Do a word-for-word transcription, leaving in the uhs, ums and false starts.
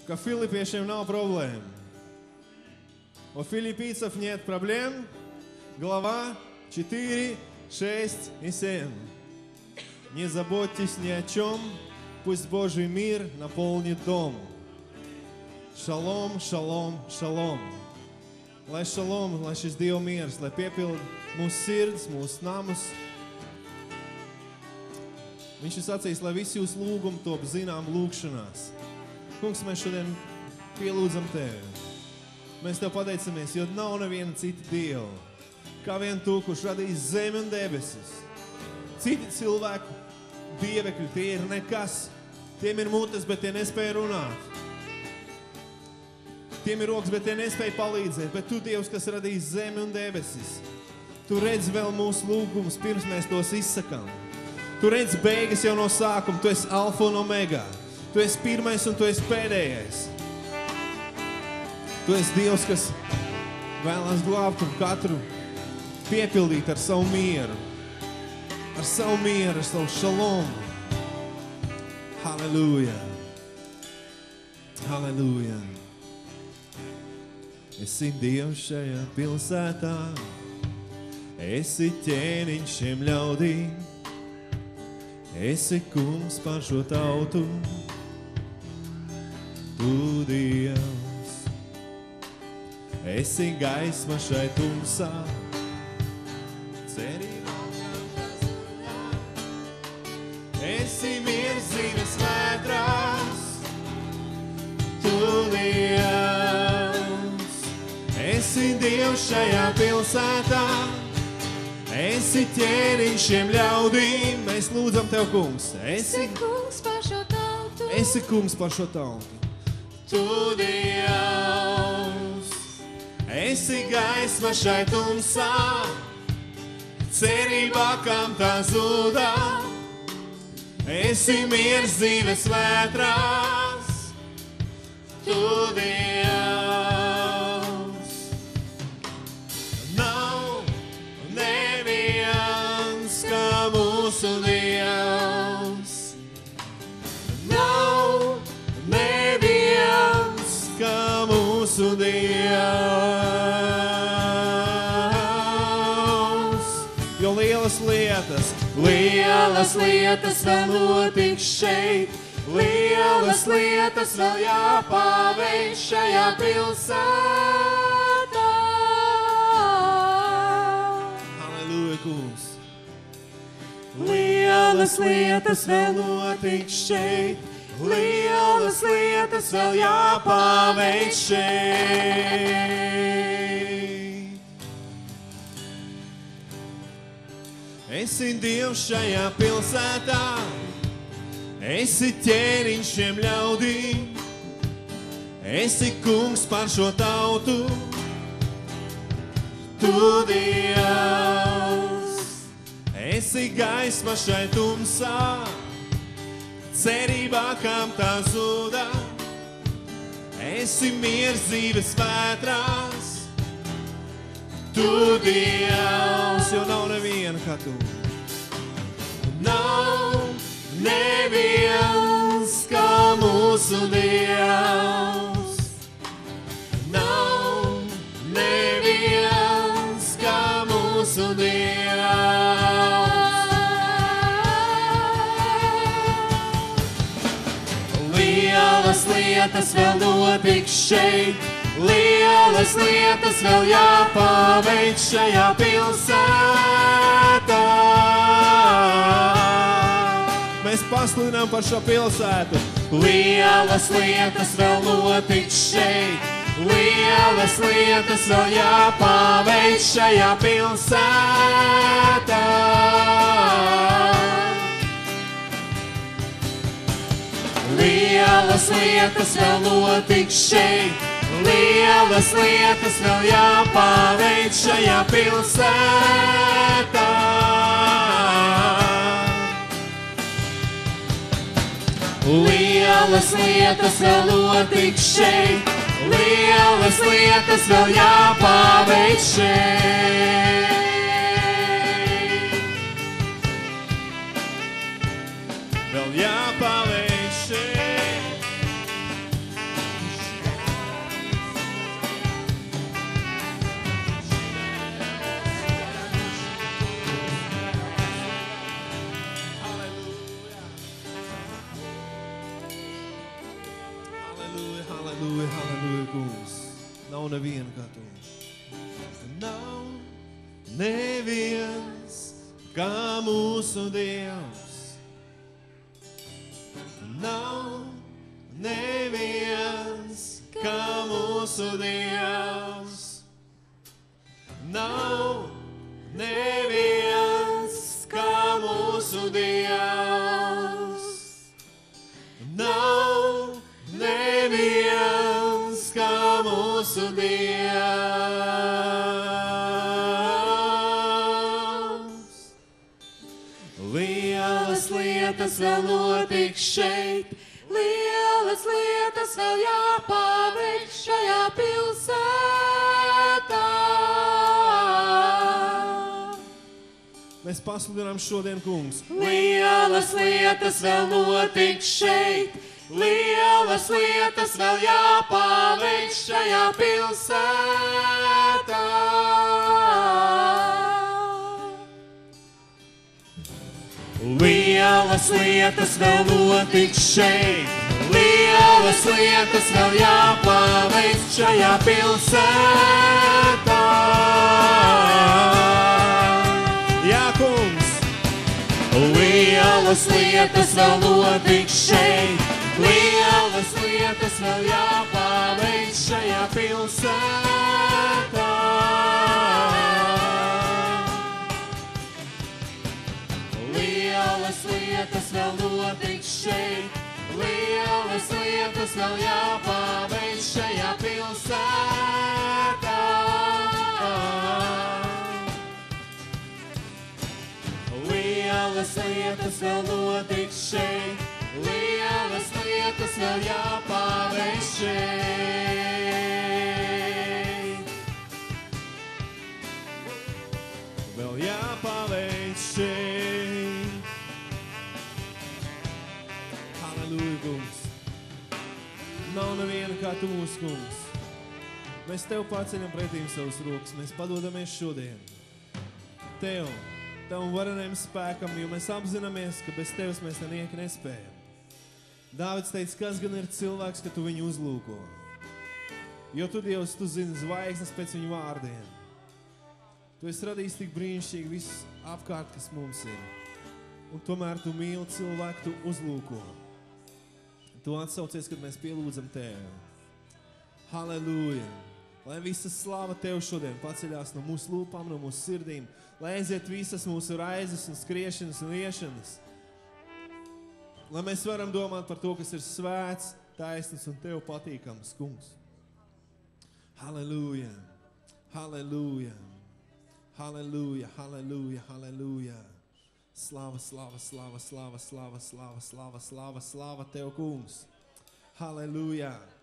ka филиппийцам nav проблем. У филиппийцев нет проблем. Глава четыре, шесть и семь. Не заботьтесь ни о чем, пусть Божий мир наполнит дом. Šalom, šalom, šalom. Lai šalom, lai šis Dieva miers, lai piepild mūsu sirds, mūsu namus. Viņš ir sacījis, lai visi jūs lūgumi top zinām lūgšanās. Kungs, mēs šodien pielūdzam Tevi. Mēs Tev pateicamies, jo nav neviena cita Dieva, kā vien Tu, kurš radījis zemi un debesis. Citi cilvēku dievekļi, tie ir nekas. Tiem ir mutes, bet tie nespēja runāt. Tiem ir rokas, bet tie nespēja palīdzēt. Bet Tu, Dievs, kas radījis zemi un debesis, Tu redz vēl mūsu lūgumus, pirms mēs tos izsakām. Tu redz beigas jau no sākuma. Tu esi alfa un omega. Tu esi pirmais un Tu esi pēdējais. Tu esi Dievs, kas vēlās glābt un katru piepildīt ar savu mieru. Ar savu mieru, ar savu šalomu. Halleluja. Halleluja. Esi Dievs šajā pilsētā. Esi ķēniņš šiem ļaudīm. Esi kungs par šo tautu. Tu Dievs. Esi gaisma šai tumsā. Cerībā pazudā. Esi miers dzīves vētrās. Tu Dievs. Esi Dievs šajā pilsētā. Esi ķēniņš šiem ļaudīm. Mēs lūdzam Tev, kungs. Esi kungs par šo tautu. Esi kungs par šo tautu. Tu Dievs. Esi gaisma šai tumsā. Cerībā, kam tā zudā. Esi miers dzīves vētrās. Tu Dievs. Mūsu Dievs. Nav neviens, kā mūsu Dievs. Jo lielas lietas, lielas lietas vēl notiks šeit. Lielas lietas vēl jāpaveic šajā pilsētā. Halleluja, kungs. Lielas lietas vēl notiks šeit, lielas lietas vēl jāpaveic šeit. Esi Dievs šajā pilsētā, esi ķēniņš šiem ļaudīm, esi kungs par šo tautu, Tu Dievs. Esi gaisma šai tumsā, cerībā, kam tā zudā. Esi miers dzīves vētrās. Tu Dievs, jo nav neviena kā Tu. Nav neviens kā mūsu Dievs. Nav neviens kā mūsu Dievs. Lielas lietas vēl notiks šeit, lielas lietas vēl jāpaveic šajā pilsētā. Mēs pasludinām par šo pilsētu. Lielas lietas vēl notiks šeit, lielas lietas vēl jāpaveic šajā pilsētā. Lielas lietas vēl notiks šeit, lielas lietas vēl jāpaveic šajā pilsētā. Lielas lietas vēl notiks šeit, lielas lietas vēl jāpaveic šeit. Vēl jāpaveic šeit. Halleluja, halleluja, kungs. Nav neviena kā tu. Nav neviens kā mūsu Dievs. Nav neviens kā mūsu Dievs. Nav neviens kā mūsu Dievs. Nav neviens kā mūsu Dievs. Lielas lietas vēl notiks šeit, lielas lietas vēl jāpaveic šajā pilsētā. Mēs pasludinām šodien, kungs. Lielas lietas vēl notiks šeit, lielas lietas vēl jāpaveic šajā pilsētā. Lielas lietas vēl notiks šeit, lielas lietas vēl jāpaveic šajā pilsētā. Jā, kungs! Lielas lietas vēl notiks šeit, lielas lietas vēl jāpaveic šajā pilsētā. Lielas lietas vēl notiks šeit, lielas lietas vēl jāpaveic šajā pilsētā. Lielas lietas vēl notiks šeit, lielas lietas vēl jāpaveic šeit. Vēl jāpaveic šeit. Halleluja, kungs. Nav neviena kā tu, mūsu kungs. Mēs tev paceļam pretīm savus rokas, mēs padodamies šodien. Tev, tavam varenajam spēkam, jo mēs apzināmies, ka bez tevis mēs nenieki nespējam. Dāvids teica, kas gan ir cilvēks, ka tu viņu uzlūko? Jo tu, Dievs, tu zini zvaigznes pēc viņu vārdiem. Tu esi radījis tik brīnišķīgi viss apkārt, kas mums ir. Un tomēr tu mīli cilvēku, tu uzlūko. Tu atsaucies, kad mēs pielūdzam Tevi. Halleluja! Lai visa slāva Tev šodien paceļās no mūsu lūpām, no mūsu sirdīm. Lai aiziet visas mūsu raizes un skriešanas un iešanas. Lai mēs varam domāt par to, kas ir svēts, taisns un Tev patīkams, kungs. Halleluja! Halleluja! Halleluja! Halleluja! Halleluja! Slava, slava, slava, slava, slava, slava, slava, slava, slava Tev, kungs. Halleluja!